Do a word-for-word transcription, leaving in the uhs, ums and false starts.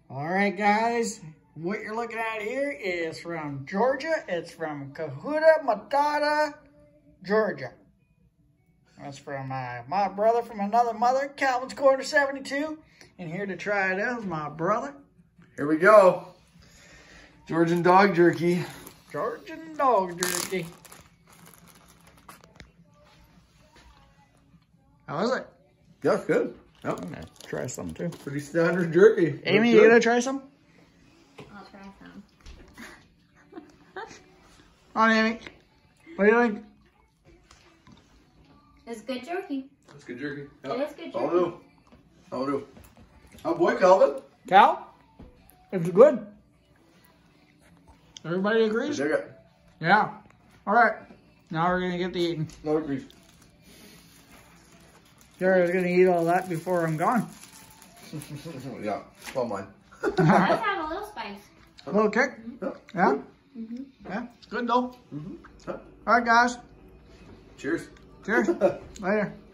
All right, guys, what you're looking at here is from Georgia. It's from Cohutta, Matata, Georgia. That's from my, my brother from another mother, Calvin's Corner seventy-two. And here to try it out is my brother. Here we go. Georgian dog jerky. Georgian dog jerky. How is it? Yeah, it's good. Yep. I'm gonna try some too. Pretty standard jerky. Amy, you gonna try some? I'll try some. On, Amy. What do you think? It's good jerky. It's good jerky. Yep. It is good jerky. I'll do. I'll do. Oh boy, Calvin. Cal? It's good. Everybody agrees? Dig it. Yeah. All right. Now we're gonna get the eating. No agrees. Jared's gonna eat all that before I'm gone. Yeah, it's all mine. It does have a little spice. A little kick? Yeah. Yeah? Mm-hmm. Yeah, it's good though. Mm-hmm. Huh? All right, guys. Cheers. Cheers. Later.